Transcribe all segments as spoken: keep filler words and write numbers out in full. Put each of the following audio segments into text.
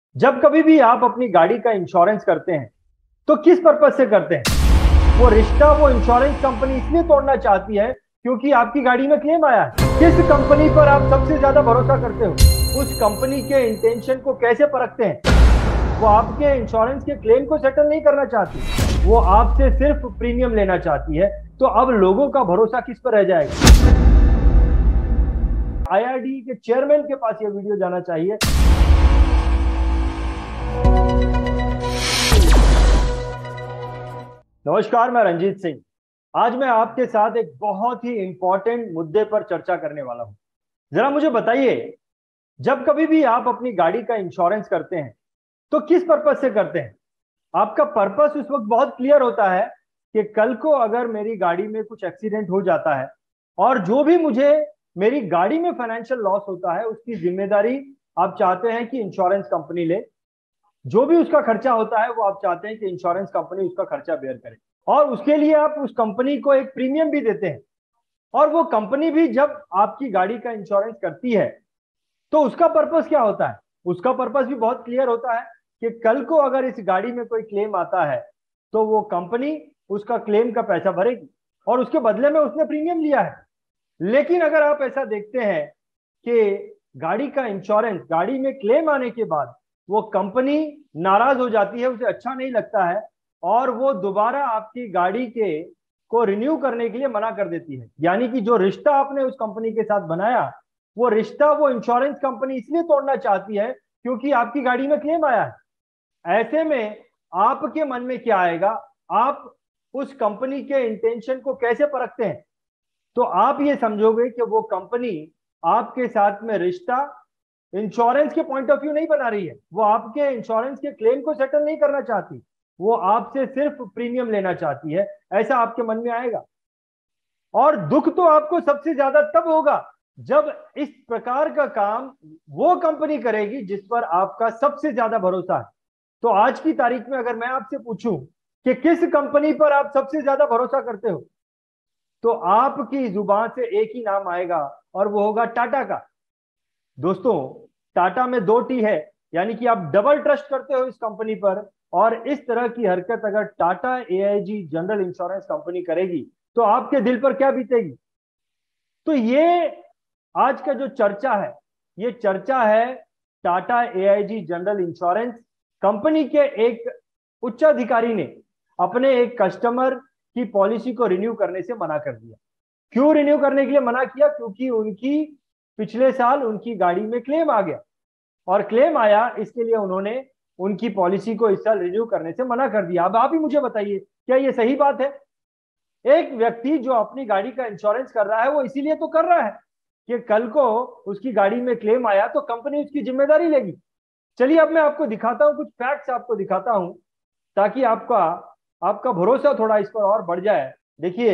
जब कभी भी आप अपनी गाड़ी का इंश्योरेंस करते हैं तो किस पर्पज से करते हैं? वो रिश्ता वो इंश्योरेंस कंपनी इसलिए तोड़ना चाहती है क्योंकि आपकी गाड़ी में क्लेम आया है। किस कंपनी पर आप सबसे ज्यादा भरोसा करते हो? उस कंपनी के इंटेंशन को कैसे परखते हैं? वो आपके इंश्योरेंस के क्लेम को सेटल नहीं करना चाहती, वो आपसे सिर्फ प्रीमियम लेना चाहती है। तो अब लोगों का भरोसा किस पर रह जाएगा? आई आर डी के चेयरमैन के पास ये वीडियो जाना चाहिए। नमस्कार, मैं रंजीत सिंह। आज मैं आपके साथ एक बहुत ही इंपॉर्टेंट मुद्दे पर चर्चा करने वाला हूं। जरा मुझे बताइए, जब कभी भी आप अपनी गाड़ी का इंश्योरेंस करते हैं तो किस पर्पज से करते हैं? आपका पर्पस उस वक्त बहुत क्लियर होता है कि कल को अगर मेरी गाड़ी में कुछ एक्सीडेंट हो जाता है और जो भी मुझे मेरी गाड़ी में फाइनेंशियल लॉस होता है उसकी जिम्मेदारी आप चाहते हैं कि इंश्योरेंस कंपनी ले। जो भी उसका खर्चा होता है वो आप चाहते हैं कि इंश्योरेंस कंपनी उसका खर्चा बेयर करे, और उसके लिए आप उस कंपनी को एक प्रीमियम भी देते हैं। और वो कंपनी भी जब आपकी गाड़ी का इंश्योरेंस करती है तो उसका पर्पस क्या होता है? उसका पर्पस भी बहुत क्लियर होता है कि कल को अगर इस गाड़ी में कोई क्लेम आता है तो वो कंपनी उसका क्लेम का पैसा भरेगी और उसके बदले में उसने प्रीमियम लिया है। लेकिन अगर आप ऐसा देखते हैं कि गाड़ी का इंश्योरेंस, गाड़ी में क्लेम आने के बाद वो कंपनी नाराज हो जाती है, उसे अच्छा नहीं लगता है और वो दोबारा आपकी गाड़ी के को रिन्यू करने के लिए मना कर देती है। यानी कि जो रिश्ता आपने उस कंपनी के साथ बनाया, वो रिश्ता वो इंश्योरेंस कंपनी इसलिए तोड़ना चाहती है क्योंकि आपकी गाड़ी में क्लेम आया है। ऐसे में आपके मन में क्या आएगा? आप उस कंपनी के इंटेंशन को कैसे परखते हैं? तो आप ये समझोगे कि वो कंपनी आपके साथ में रिश्ता इंश्योरेंस के पॉइंट ऑफ व्यू नहीं बना रही है, वो आपके इंश्योरेंस के क्लेम को सेटल नहीं करना चाहती, वो आपसे सिर्फ प्रीमियम लेना चाहती है। ऐसा आपके मन में आएगा। और दुख तो आपको सबसे ज्यादा तब होगा जब इस प्रकार का काम वो कंपनी करेगी जिस पर आपका सबसे ज्यादा भरोसा है। तो आज की तारीख में अगर मैं आपसे पूछूं कि किस कंपनी पर आप सबसे ज्यादा भरोसा करते हो, तो आपकी जुबान से एक ही नाम आएगा और वो होगा टाटा का। दोस्तों, टाटा में दो टी है, यानी कि आप डबल ट्रस्ट करते हो इस कंपनी पर। और इस तरह की हरकत अगर Tata A I G general insurance company करेगी तो आपके दिल पर क्या बीतेगी? तो ये आज का जो चर्चा है, ये चर्चा है Tata A I G general insurance company के एक उच्चाधिकारी ने अपने एक कस्टमर की पॉलिसी को रिन्यू करने से मना कर दिया। क्यों रिन्यू करने के लिए मना किया? क्योंकि उनकी पिछले साल उनकी गाड़ी में क्लेम आ गया, और क्लेम आया इसके लिए उन्होंने उनकी पॉलिसी को इस साल रिन्यू करने से मना कर दिया। अब आप ही मुझे बताइए, क्या ये सही बात है? एक व्यक्ति जो अपनी गाड़ी का इंश्योरेंस कर रहा है वो इसीलिए तो कर रहा है कि कल को उसकी गाड़ी में क्लेम आया तो कंपनी उसकी जिम्मेदारी लेगी। चलिए, अब मैं आपको दिखाता हूं, कुछ फैक्ट्स आपको दिखाता हूं ताकि आपका आपका भरोसा थोड़ा इस पर और बढ़ जाए। देखिए,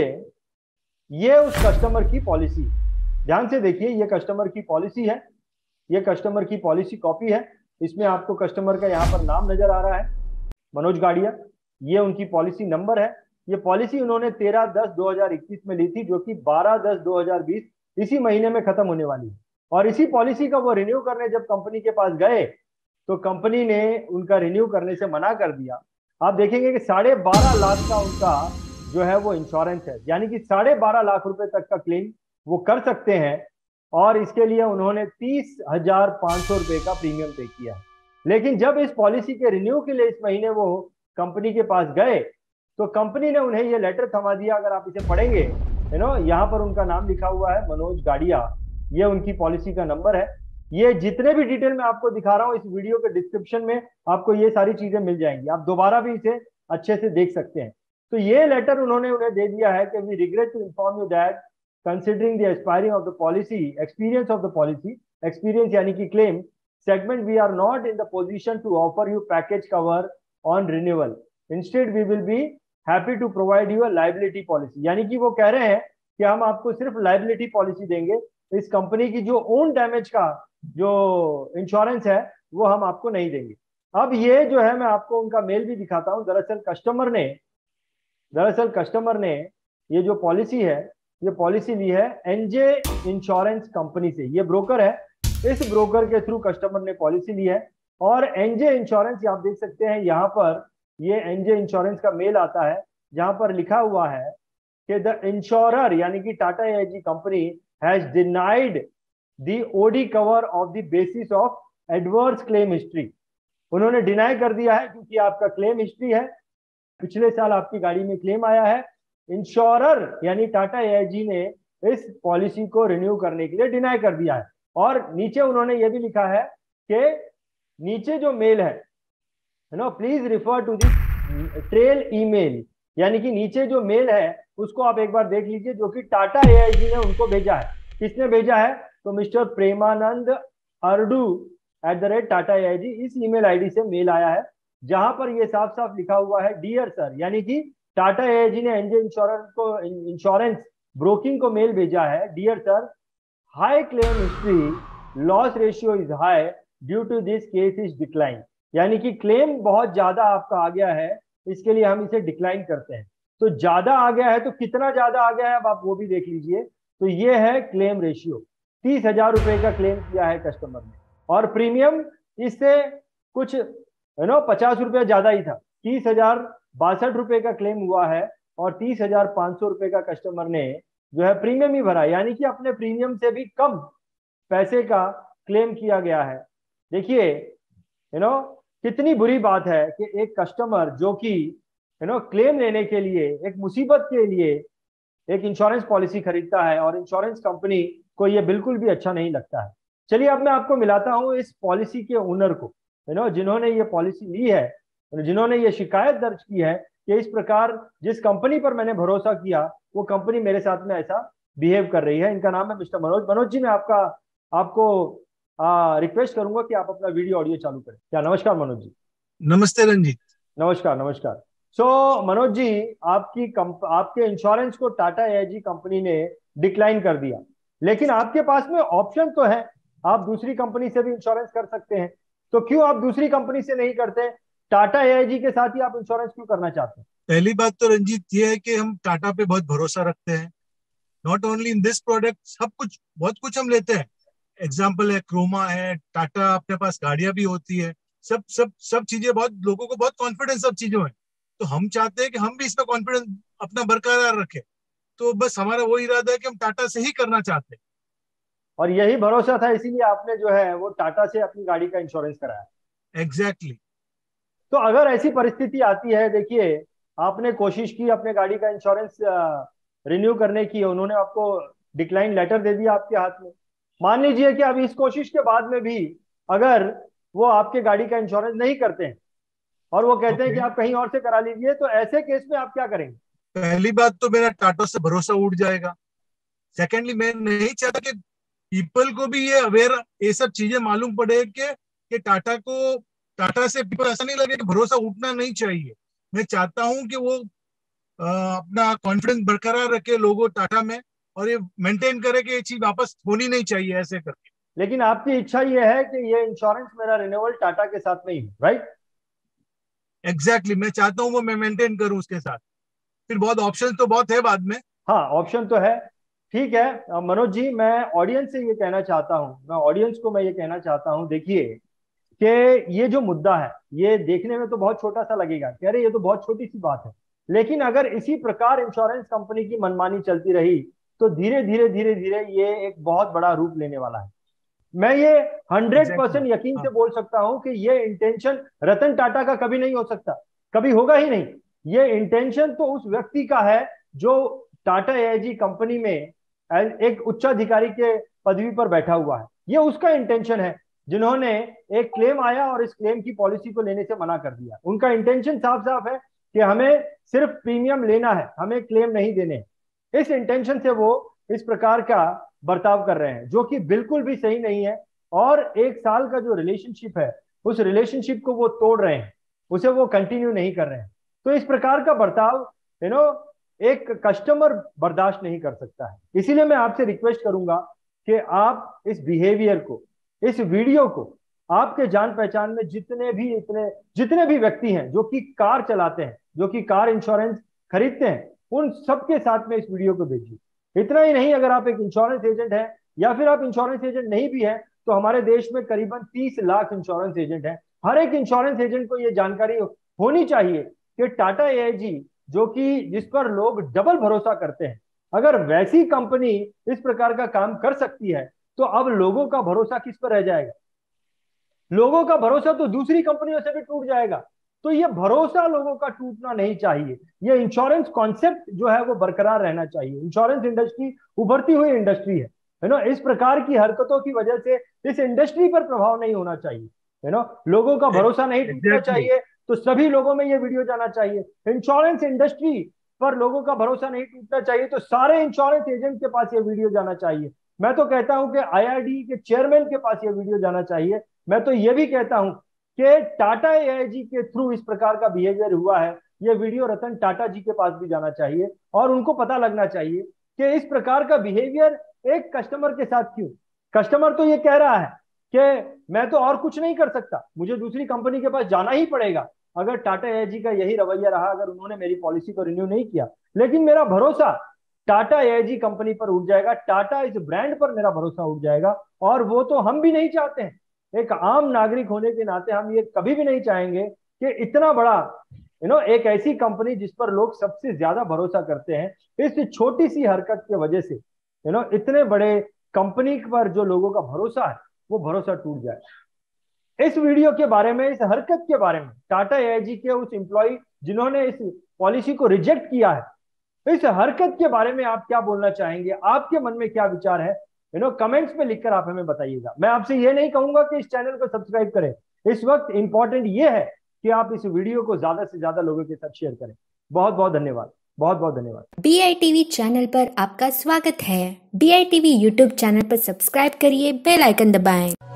ये उस कस्टमर की पॉलिसी, ध्यान से देखिए, ये कस्टमर की पॉलिसी है, ये कस्टमर की पॉलिसी कॉपी है। इसमें आपको कस्टमर का यहाँ पर नाम नजर आ रहा है, मनोज गाड़िया। ये उनकी पॉलिसी नंबर है। ये पॉलिसी उन्होंने तेरह दस दो हजार इक्कीस में ली थी, जो कि बारह दस दो हजार बीस इसी महीने में खत्म होने वाली है। और इसी पॉलिसी का वो रिन्यू करने जब कंपनी के पास गए तो कंपनी ने उनका रिन्यू करने से मना कर दिया। आप देखेंगे कि साढ़े बारह लाख का उनका जो है वो इंश्योरेंस है, यानी कि साढ़े बारह लाख रुपए तक का क्लेम वो कर सकते हैं। और इसके लिए उन्होंने तीस हजार पांच सौ रुपए का प्रीमियम पे किया है। लेकिन जब इस पॉलिसी के रिन्यू के लिए इस महीने वो कंपनी के पास गए तो कंपनी ने उन्हें ये लेटर थमा दिया। अगर आप इसे पढ़ेंगे, यू नो, यहाँ पर उनका नाम लिखा हुआ है मनोज गाड़िया, ये उनकी पॉलिसी का नंबर है। ये जितने भी डिटेल में आपको दिखा रहा हूँ इस वीडियो के डिस्क्रिप्शन में आपको ये सारी चीजें मिल जाएंगी, आप दोबारा भी इसे अच्छे से देख सकते हैं। तो ये लेटर उन्होंने उन्हें दे दिया है कि we regret to inform you that considering the expiring of the policy, experience of the policy, experience यानी कि claim segment, we are not in the position to offer you package cover on renewal. Instead, we will be happy to provide you a liability policy. यानी कि वो कह रहे हैं कि हम आपको सिर्फ liability policy देंगे, इस कंपनी की जो own damage का जो इंश्योरेंस है वो हम आपको नहीं देंगे। अब ये जो है, मैं आपको उनका मेल भी दिखाता हूँ। दरअसल कस्टमर ने दरअसल कस्टमर ने ये जो पॉलिसी है, ये पॉलिसी ली है एनजे इंश्योरेंस कंपनी से। ये ब्रोकर है, इस ब्रोकर के थ्रू कस्टमर ने पॉलिसी ली है। और एनजे इंश्योरेंस आप देख सकते हैं यहाँ पर, ये एनजे इंश्योरेंस का मेल आता है जहां पर लिखा हुआ है कि द इंश्योरर यानी कि Tata AIG company has denied the OD cover of the basis of adverse claim history. उन्होंने डिनाई कर दिया है क्योंकि आपका क्लेम हिस्ट्री है, पिछले साल आपकी गाड़ी में क्लेम आया है। इंश्योरर यानी टाटा एआईजी ने इस पॉलिसी को रिन्यू करने के लिए डिनाई कर दिया है। और नीचे उन्होंने ये भी लिखा है कि नीचे जो मेल है, you know, please refer to the trail email, यानी कि नीचे जो मेल है उसको आप एक बार देख लीजिए, जो कि टाटा एआईजी ने उनको भेजा है। किसने भेजा है? तो mister Premanand Ardu at the rate Tata AIG, इस ईमेल आईडी से मेल आया है जहां पर यह साफ साफ लिखा हुआ है डियर सर, यानी कि टाटा एआईजी ने एनजे इंश्योरेंस को इंश्योरेंस ब्रोकिंग को मेल भेजा है, dear sir, high claim history, loss ratio is high due to this case is decline, यानी कि क्लेम बहुत ज्यादा आपका आ गया है, इसके लिए हम इसे डिक्लाइन करते हैं। तो ज्यादा आ गया है तो कितना ज्यादा आ गया है अब आप वो भी देख लीजिए। तो ये है क्लेम रेशियो, तीस हजार रुपए का क्लेम किया है कस्टमर ने, और प्रीमियम इससे कुछ यू नो पचास रुपया ज्यादा ही था, तीस हजार बासठ रुपए का क्लेम हुआ है और तीस हजार पांच सौ रुपए का कस्टमर ने जो है प्रीमियम ही भरा, यानी कि अपने प्रीमियम से भी कम पैसे का क्लेम किया गया है। देखिए यू नो कितनी बुरी बात है कि एक कस्टमर जो कि यू नो क्लेम लेने के लिए, एक मुसीबत के लिए एक इंश्योरेंस पॉलिसी खरीदता है और इंश्योरेंस कंपनी को ये बिल्कुल भी अच्छा नहीं लगता है। चलिए अब मैं आपको मिलाता हूं इस पॉलिसी के ओनर को, यू नो जिन्होंने ये पॉलिसी ली है, जिन्होंने ये शिकायत दर्ज की है कि इस प्रकार जिस कंपनी पर मैंने भरोसा किया वो कंपनी मेरे साथ में ऐसा बिहेव कर रही है। इनका नाम है मिस्टर मनोज। मनोज जी, मैं आपका आपको रिक्वेस्ट करूंगा कि आप अपना वीडियो ऑडियो चालू करें। क्या? नमस्कार मनोज जी। नमस्ते रंजीत। नमस्कार नमस्कार। सो so, मनोज जी, आपकी कंप, आपके इंश्योरेंस को टाटा एआईजी कंपनी ने डिक्लाइन कर दिया, लेकिन आपके पास में ऑप्शन तो है, आप दूसरी कंपनी से भी इंश्योरेंस कर सकते हैं। तो क्यों आप दूसरी कंपनी से नहीं करते? टाटा एआईजी के साथ ही आप इंश्योरेंस क्यों करना चाहते हैं? पहली बात तो रंजीत ये है कि हम टाटा पे बहुत भरोसा रखते हैं। Not only in this product, सब कुछ बहुत कुछ हम लेते हैं। एग्जाम्पल है क्रोमा है, टाटा अपने पास गाड़ियां भी होती है, सब सब सब चीजें, बहुत लोगों को बहुत कॉन्फिडेंस सब चीजों में। तो हम चाहते हैं कि हम भी इसमें कॉन्फिडेंस अपना बरकरार रखें। तो बस हमारा वो इरादा है कि हम टाटा से ही करना चाहते हैं। और यही भरोसा था, इसीलिए आपने जो है वो टाटा से अपनी गाड़ी का इंश्योरेंस कराया। Exactly exactly. तो अगर ऐसी परिस्थिति आती है, देखिए आपने कोशिश की अपने गाड़ी का इंश्योरेंस रिन्यू करने की, उन्होंने आपको डिक्लाइन लेटर दे दिया आपके हाथ में, मान लीजिए कि अब इस कोशिश के बाद में भी अगर वो आपके गाड़ी का इंश्योरेंस नहीं करते हैं और वो कहते हैं कि Okay. आप कहीं और से करा लीजिए, तो ऐसे केस में आप क्या करेंगे? पहली बात तो मेरा टाटा से भरोसा उठ जाएगा। सेकेंडली, मैं नहीं चाहता कि पीपल को भी ये अवेयर, ये सब चीजें मालूम पड़े कि कि टाटा को, टाटा से पीपल ऐसा नहीं लगे कि भरोसा उठना नहीं चाहिए। मैं चाहता हूं कि वो आ, अपना कॉन्फिडेंस बरकरार रखे लोगों टाटा में, और ये मेंटेन करे कि ये चीज वापस होनी नहीं चाहिए ऐसे करके। लेकिन आपकी इच्छा ये है कि ये इंश्योरेंस मेरा रिन्यूअल टाटा के साथ नहीं है, राइट? एग्जैक्टली exactly, मैं चाहता हूँ वो मैं मेंटेन करूँ उसके साथ। फिर बहुत ऑप्शन तो बहुत है बाद में। हाँ, ऑप्शन तो है। ठीक है अ, मनोज जी, मैं ऑडियंस से ये कहना चाहता हूँ, मैं ऑडियंस को मैं ये कहना चाहता हूँ, देखिए कि ये जो मुद्दा है ये देखने में तो बहुत छोटा सा लगेगा कि अरे ये तो बहुत छोटी सी बात है, लेकिन अगर इसी प्रकार इंश्योरेंस कंपनी की मनमानी चलती रही तो धीरे धीरे धीरे धीरे ये एक बहुत बड़ा रूप लेने वाला है। मैं ये हंड्रेड एग्जैक्टली परसेंट exactly, यकीन से हाँ। बोल सकता हूं कि ये इंटेंशन रतन टाटा का कभी नहीं हो सकता, कभी होगा ही नहीं। ये इंटेंशन तो उस व्यक्ति का है जो टाटा एआईजी कंपनी में एक उच्चाधिकारी के पदवी पर बैठा हुआ है, ये उसका इंटेंशन है, जिन्होंने एक क्लेम आया और इस क्लेम की पॉलिसी को लेने से मना कर दिया। उनका इंटेंशन साफ साफ है कि हमें सिर्फ प्रीमियम लेना है, हमें क्लेम नहीं देने। इस इंटेंशन से वो इस प्रकार का बर्ताव कर रहे हैं, जो कि बिल्कुल भी सही नहीं है। और एक साल का जो रिलेशनशिप है उस रिलेशनशिप को वो तोड़ रहे हैं, उसे वो कंटिन्यू नहीं कर रहे हैं। तो इस प्रकार का बर्ताव यू नो एक कस्टमर बर्दाश्त नहीं कर सकता है। इसीलिए मैं आपसे रिक्वेस्ट करूंगा कि आप इस बिहेवियर को, इस वीडियो को, आपके जान पहचान में जितने भी इतने जितने भी व्यक्ति हैं जो कि कार चलाते हैं, जो कि कार इंश्योरेंस खरीदते हैं, उन सबके साथ में इस वीडियो को भेजिए। इतना ही नहीं, अगर आप एक इंश्योरेंस एजेंट हैं या फिर आप इंश्योरेंस एजेंट नहीं भी हैं, तो हमारे देश में करीबन तीस लाख इंश्योरेंस एजेंट हैं हर एक इंश्योरेंस एजेंट को ये जानकारी होनी चाहिए कि टाटा एआईजी, जो कि जिस पर लोग डबल भरोसा करते हैं, अगर वैसी कंपनी इस प्रकार का काम कर सकती है तो अब लोगों का भरोसा किस पर रह जाएगा? लोगों का भरोसा तो दूसरी कंपनियों से भी टूट जाएगा। तो ये भरोसा लोगों का टूटना नहीं चाहिए। ये इंश्योरेंस कॉन्सेप्ट जो है वो बरकरार रहना चाहिए। इंश्योरेंस इंडस्ट्री उभरती हुई इंडस्ट्री है है ना। इस प्रकार की हरकतों की वजह से इस इंडस्ट्री पर प्रभाव नहीं होना चाहिए, है ना। लोगों का भरोसा नहीं टूटना Exactly. चाहिए। तो सभी लोगों में ये वीडियो जाना चाहिए। इंश्योरेंस इंडस्ट्री पर लोगों का भरोसा नहीं टूटना चाहिए तो सारे इंश्योरेंस एजेंट के पास ये वीडियो जाना चाहिए। मैं तो कहता हूं कि आईआरडी के चेयरमैन के पास ये वीडियो जाना चाहिए। मैं तो ये भी कहता हूं कि टाटा एआईजी के थ्रू इस प्रकार का बिहेवियर हुआ है, ये वीडियो रतन टाटा जी के पास भी जाना चाहिए और उनको पता लगना चाहिए कि इस प्रकार का बिहेवियर एक कस्टमर के साथ क्यों। कस्टमर तो ये कह रहा है कि मैं तो और कुछ नहीं कर सकता, मुझे दूसरी कंपनी के पास जाना ही पड़ेगा अगर टाटा एआईजी का यही रवैया रहा, अगर उन्होंने मेरी पॉलिसी को रिन्यू नहीं किया। लेकिन मेरा भरोसा टाटा एआईजी कंपनी पर उठ जाएगा, टाटा इस ब्रांड पर मेरा भरोसा उठ जाएगा और वो तो हम भी नहीं चाहते हैं। एक आम नागरिक होने के नाते हम ये कभी भी नहीं चाहेंगे कि इतना बड़ा यू नो एक ऐसी कंपनी जिस पर लोग सबसे ज्यादा भरोसा करते हैं, इस छोटी सी हरकत की वजह से यू नो इतने बड़े कंपनी पर जो लोगों का भरोसा है वो भरोसा टूट जाए। इस वीडियो के बारे में, इस हरकत के बारे में, टाटा एआईजी के उस एम्प्लॉय जिन्होंने इस पॉलिसी को रिजेक्ट किया है, इस हरकत के बारे में आप क्या बोलना चाहेंगे? आपके मन में क्या विचार है? यू नो कमेंट्स में लिखकर आप हमें बताइएगा। मैं आपसे ये नहीं कहूंगा कि इस चैनल को सब्सक्राइब करें। इस वक्त इंपॉर्टेंट ये है कि आप इस वीडियो को ज्यादा से ज्यादा लोगों के साथ शेयर करें। बहुत बहुत धन्यवाद, बहुत बहुत धन्यवाद। B I T V channel पर आपका स्वागत है। B I T V YouTube channel पर सब्सक्राइब करिए, बेल आइकन दबाएं।